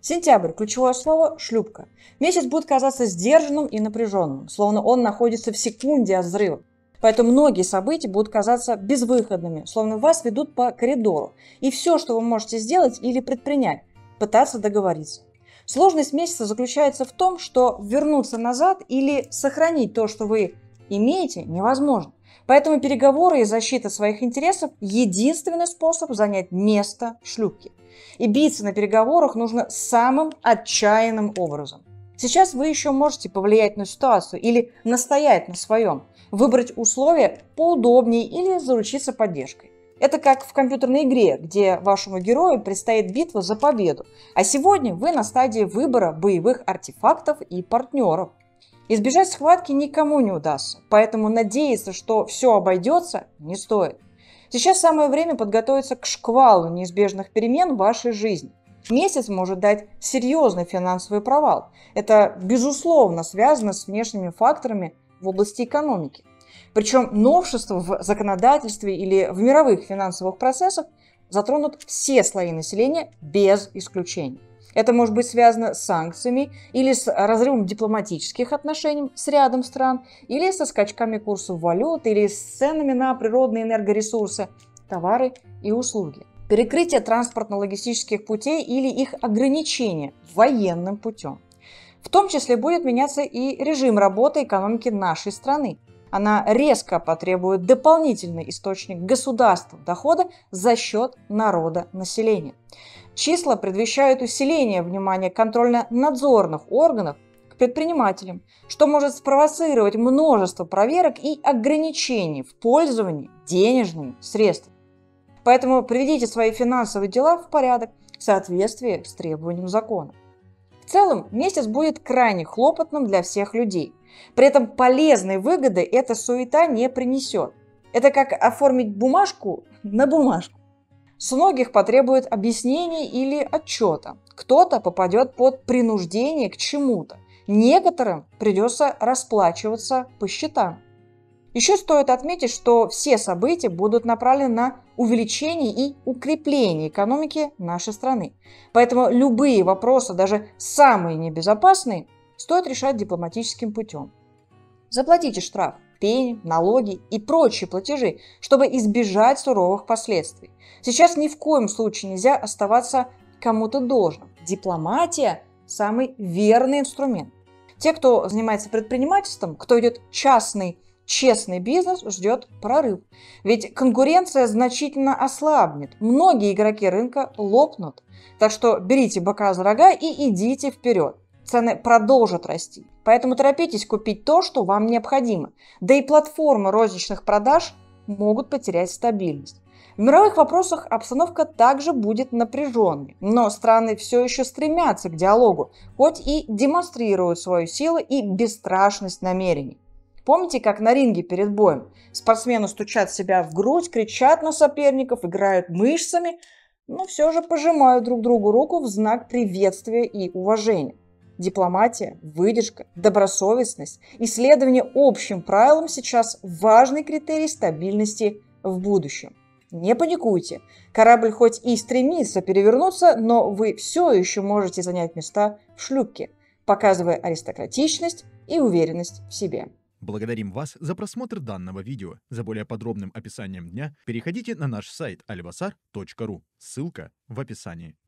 Сентябрь. Ключевое слово – шлюпка. Месяц будет казаться сдержанным и напряженным, словно он находится в секунде от взрыва. Поэтому многие события будут казаться безвыходными, словно вас ведут по коридору. И все, что вы можете сделать или предпринять – пытаться договориться. Сложность месяца заключается в том, что вернуться назад или сохранить то, что вы имеете, невозможно. Поэтому переговоры и защита своих интересов – единственный способ занять место в шлюпке. И биться на переговорах нужно самым отчаянным образом. Сейчас вы еще можете повлиять на ситуацию или настоять на своем, выбрать условия поудобнее или заручиться поддержкой. Это как в компьютерной игре, где вашему герою предстоит битва за победу, а сегодня вы на стадии выбора боевых артефактов и партнеров. Избежать схватки никому не удастся, поэтому надеяться, что все обойдется, не стоит. Сейчас самое время подготовиться к шквалу неизбежных перемен в вашей жизни. Месяц может дать серьезный финансовый провал. Это, безусловно, связано с внешними факторами в области экономики. Причем новшества в законодательстве или в мировых финансовых процессах затронут все слои населения без исключения. Это может быть связано с санкциями или с разрывом дипломатических отношений с рядом стран, или со скачками курсов валют, или с ценами на природные энергоресурсы, товары и услуги. Перекрытие транспортно-логистических путей или их ограничение военным путем. В том числе будет меняться и режим работы экономики нашей страны. Она резко потребует дополнительный источник государственного дохода за счет народа населения. Числа предвещают усиление внимания контрольно-надзорных органов к предпринимателям, что может спровоцировать множество проверок и ограничений в пользовании денежными средствами. Поэтому приведите свои финансовые дела в порядок в соответствии с требованием закона. В целом, месяц будет крайне хлопотным для всех людей. При этом полезной выгоды эта суета не принесет. Это как оформить бумажку на бумажку. С многих потребует объяснений или отчета. Кто-то попадет под принуждение к чему-то. Некоторым придется расплачиваться по счетам. Еще стоит отметить, что все события будут направлены на увеличение и укрепление экономики нашей страны. Поэтому любые вопросы, даже самые небезопасные, стоит решать дипломатическим путем. Заплатите штраф, пени, налоги и прочие платежи, чтобы избежать суровых последствий. Сейчас ни в коем случае нельзя оставаться кому-то должным. Дипломатия – самый верный инструмент. Те, кто занимается предпринимательством, кто идет частный, честный бизнес, ждет прорыв. Ведь конкуренция значительно ослабнет. Многие игроки рынка лопнут. Так что берите быка за рога и идите вперед. Цены продолжат расти. Поэтому торопитесь купить то, что вам необходимо. Да и платформы розничных продаж могут потерять стабильность. В мировых вопросах обстановка также будет напряженной, но страны все еще стремятся к диалогу, хоть и демонстрируют свою силу и бесстрашность намерений. Помните, как на ринге перед боем спортсмены стучат себя в грудь, кричат на соперников, играют мышцами, но все же пожимают друг другу руку в знак приветствия и уважения. Дипломатия, выдержка, добросовестность и следование общим правилам сейчас важный критерий стабильности в будущем. Не паникуйте. Корабль хоть и стремится перевернуться, но вы все еще можете занять места в шлюпке, показывая аристократичность и уверенность в себе. Благодарим вас за просмотр данного видео. За более подробным описанием дня переходите на наш сайт alvasar.ru. Ссылка в описании.